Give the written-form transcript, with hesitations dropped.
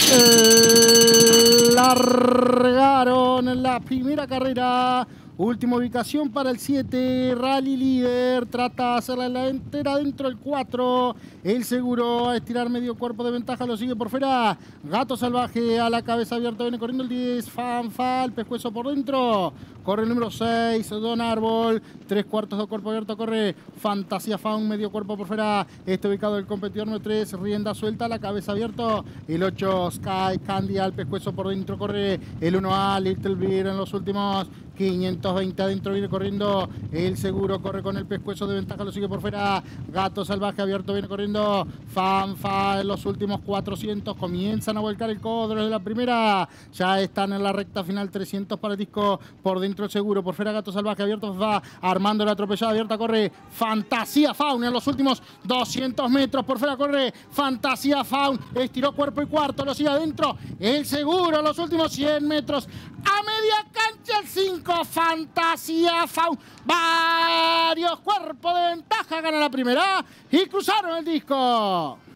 Largaron la primera carrera. Última ubicación para el 7, Rally Líder, trata de hacerla en la entera dentro del 4, el Seguro a estirar medio cuerpo de ventaja, lo sigue por fuera, Gato Salvaje a la cabeza abierta, viene corriendo el 10, Fanfal, Pescuezo por dentro, corre el número 6, Don Árbol, 3/4 de cuerpo abierto, corre Fantasía Faun, medio cuerpo por fuera, está ubicado el competidor número 3, Rienda Suelta, la cabeza abierto, el 8, Sky Candy al Pescuezo por dentro, corre el 1A, Little Beer en los últimos 520 adentro, viene corriendo el Seguro, corre con el Pescuezo de ventaja, lo sigue por fuera, Gato Salvaje abierto, viene corriendo Fanfa en los últimos 400, comienzan a volcar el codo desde la primera, ya están en la recta final, 300 para el disco, por dentro el Seguro, por fuera Gato Salvaje abierto, va armando la atropellada abierta, corre Fantasía Faun en los últimos 200 metros, por fuera corre Fantasía Faun, estiró cuerpo y cuarto, lo sigue adentro el Seguro en los últimos 100 metros, a media cancha el 5, Fantasía Faun, varios cuerpos de ventaja, gana la primera y cruzaron el disco.